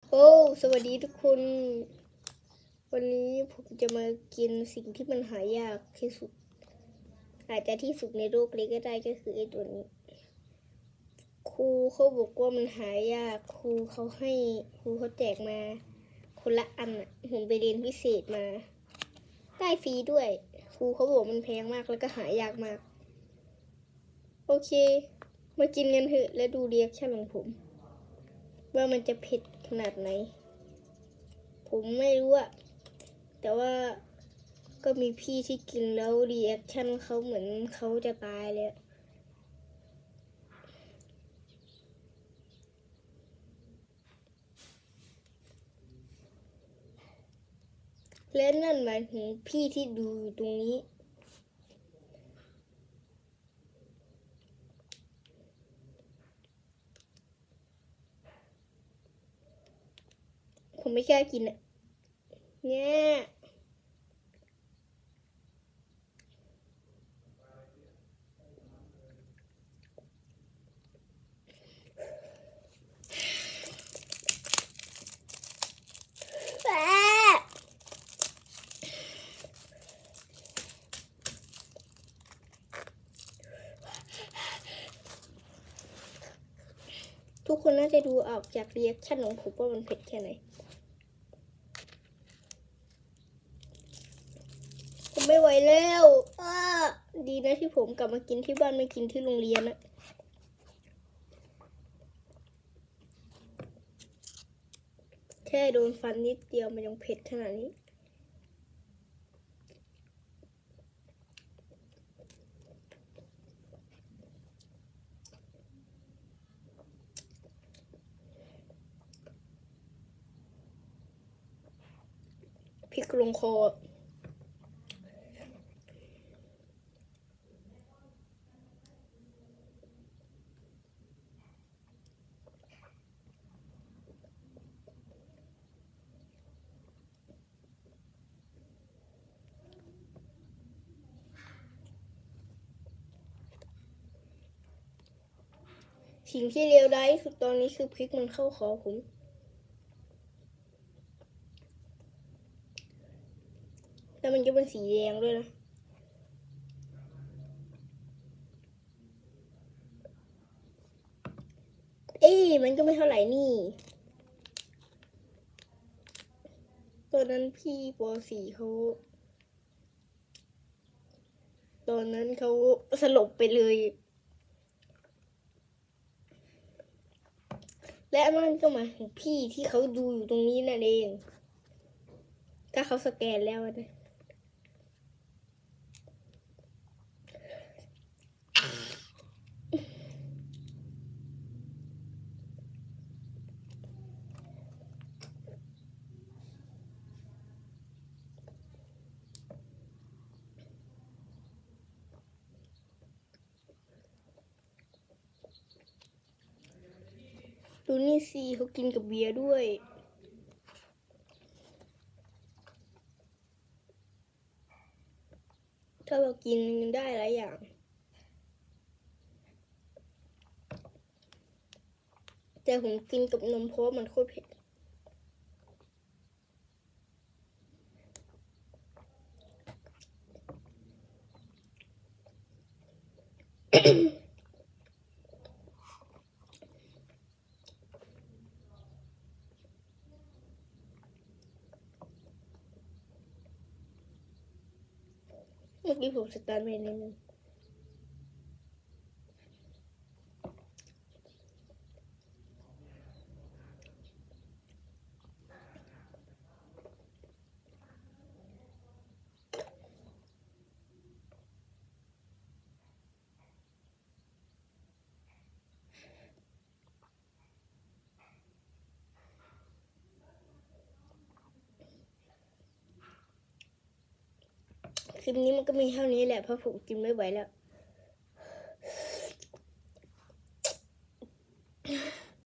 โอ้สวัสดีทุกคนวันนี้ผมจะมากินสิ่งที่มันหายากที่สุดอาจจะที่สุดในโลกเลยก็ได้ก็คือไอ้ตัวนี้ครูเขาบอกว่ามันหายากครูเขาแจกมาคนละอันอ่ะผมไปเรียนพิเศษมาได้ฟรีด้วยครูเขาบอกมันแพงมากแล้วก็หายากมากโอเคมากินกันเถอะและดูเรีแอคชั่นของผมว่ามันจะเผ็ดขนาดไหนผมไม่รู้อะแต่ว่าก็มีพี่ที่กินแล้วรีแอคชั่นเขาเหมือนเขาจะตายเลยและนั่นหมายถึงพี่ที่ดูอยู่ตรงนี้ผมไม่กล้ากินอะเนี่ยทุกคนน่าจะดูออกจากรีแอคชั่นของผมว่ามันเผ็ดแค่ไหนผมไม่ไหวแล้วดีนะที่ผมกลับมากินที่บ้านไม่กินที่โรงเรียนนะแค่โดนฟันนิดเดียวมันยังเผ็ดขนาดนี้พริกลงคอสิ่งที่เลวร้ายที่สุดตอนนี้คือพริกมันเข้าคอผมแล้วมันก็เป็นสีแดงด้วยนะมันก็ไม่เท่าไหร่นี่ตอนนั้นพี่ป .4 ตอนนั้นเขาสลบไปเลยและนั่นก็หมายถึงพี่ที่เขาดูอยู่ตรงนี้นั่นเองถ้าเขาสแกนแล้วนะดูนี่สิเขากินกับเบียร์ด้วยถ้าเรากินได้หลายอย่างแต่ผมกินกับนมเพราะมันโคตรเผ็ดเมื่อกี้ผมสตาร์ทไปนิดนึงคลิปนี้มันก็มีเท่านี้แหละเพราะผมกินไม่ไหวแล้ว